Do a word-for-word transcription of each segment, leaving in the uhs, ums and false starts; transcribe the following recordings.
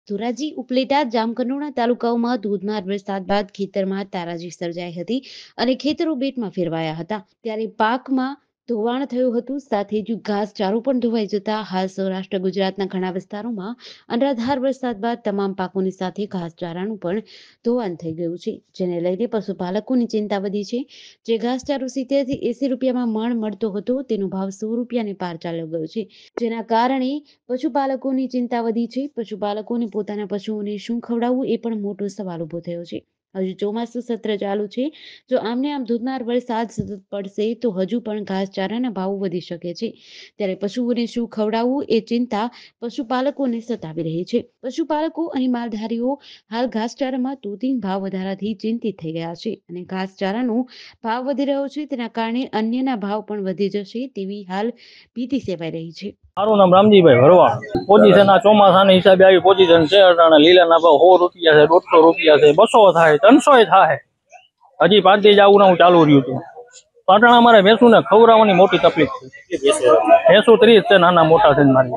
ધોરાજી ઉપલેટા જામકંડોરણા તાલુકાઓમાં ધોધમાર વરસાદ બાદ ખેતરમાં તારાજી સર્જાઈ હતી અને ખેતરો બેટમાં ફેરવાયા હતા ત્યારે પાકમાં ધોવાણ થયું હતું સાથે જ ઘાસચારો પણ ધોવાઈ જતા હાલ સૌરાષ્ટ્ર ગુજરાતના ઘણા વિસ્તારોમાં અનરાધાર વરસાદ બાદ તમામ પાકોની સાથે ઘાસચારાનું પણ ધોવાણ થઈ ગયું છે જેને લઈને પશુપાલકોની ચિંતા વધી છે। જે ઘાસચારો સિત્તેર થી એસી રૂપિયામાં મણ મળતો હતો તેનો ભાવ સો રૂપિયાને પાર ચાલ્યો ગયો છે જેના કારણે પશુપાલકોની ચિંતા વધી છે। પશુપાલકોને પોતાના પશુઓને શું ખવડાવવું એ પણ મોટો સવાલ ઉભો થયો છે। હજુ ચોમાસું સત્ર ચાલુ છે, જો આમને આમ ધોધમાર વરસાદ સતત પડશે તો હજુ પણ ઘાસચારાના ભાવ વધી શકે છે ત્યારે પશુઓને શું ખવડાવવું એ ચિંતા પશુપાલકોને સતાવી રહી છે। પશુપાલકો અને માલધારીઓ હાલ ઘાસચારામાં તોતિંગ ભાવ વધારાથી ચિંતિત થઈ ગયા છે અને ઘાસચારાનો ભાવ વધી રહ્યો છે તેના કારણે અન્યના ભાવ પણ વધી જશે તેવી હાલ ભીતિ સેવાઈ રહી છે। મારું નામ રામજીભાઈ ભરવાડ। પોઝિશન આ ચોમાસાના હિસાબે આવી પોઝિશન છે। અટાણે લીલાના ભાવ સો રૂપિયા છે, દોઢસો રૂપિયા છે, બસો થાય, ત્રણસો થાય। હજી પાંચ દી જવું હું ચાલુ રહ્યું હતું। અટાણે અમારે ભેંસું ને ખવડાવવાની મોટી તકલીફ છે। ભેંસું ત્રીસ છે, નાના મોટા છે મારી।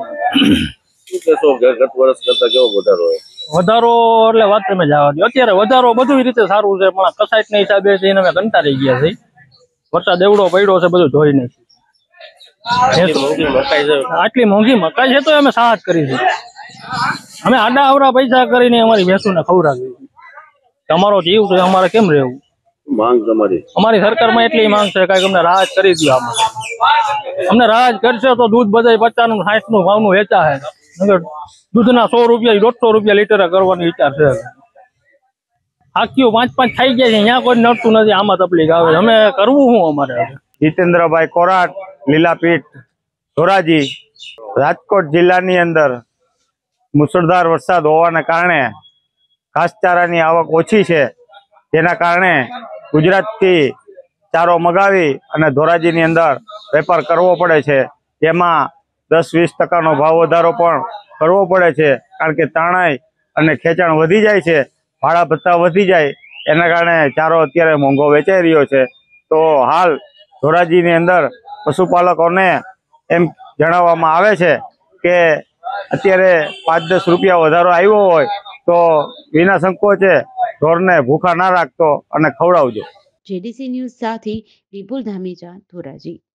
વધારો એટલે વાત તમે જવા દો। અત્યારે વધારો બધી રીતે સારું છે પણ કસાઈટ ના હિસાબે એને અમે કંટાળી ગયા છે। વરસાદ એવડો પડ્યો છે બધું ધોઈ નહીં। આટલી મોંઘી મકાઈ છે તો અમે સાહસ કરી છે। અમે આડા અવડા પૈસા કરીને અમારી ભેંસુને ખવડાવી। તમારો જીવ છે અમારે કેમ રહેવું? માંગ તમારી અમારી સરકારમાં એટલી માંગ છે કે અમને રાહત કરી દો। આમાં અમને રાહત કરશે તો દૂધ બધા પચાસ નું સાઠ નું ભાવનું વેચા છે। દૂધના સો રૂપિયા દોઢસો રૂપિયા લીટર કરવાનો વિચાર છે। આખીઓ પાંચ પાંચ થઈ ગયા છે, અહીંયા કોઈ નડતું નથી। આમાં તકલીફ આવે અમે કરવું શું અમારે? જીતેન્દ્રભાઈ કોરાટ, લીલાપીઠ, ધોરાજી। રાજકોટ જિલ્લાની અંદર મુસળધાર વરસાદ હોવાને કારણે ઘાસચારાની આવક ઓછી છે, જેના કારણે ગુજરાતથી ચારો મગાવી અને ધોરાજીની અંદર વેપાર કરવો પડે છે, જેમાં દસ વીસ ટકાનો ભાવ વધારો પણ કરવો પડે છે, કારણ કે તણાઈ અને ખેંચાણ વધી જાય છે, ભાડા ભથ્થા વધી જાય, એના કારણે ચારો અત્યારે મોંઘો વેચાઈ રહ્યો છે। તો હાલ ધોરાજીની અંદર પશુપાલકોને એમ જણાવવામાં આવે છે કે અત્યારે પાંચ દસ રૂપિયા વધારો આવ્યો હોય તો વિના સંકોચે ઢોરને ભૂખા ના રાખતો અને ખવડાવજો। જેડીસી ન્યૂઝ સાથે વિપુલ ધામેચા, ધોરાજી।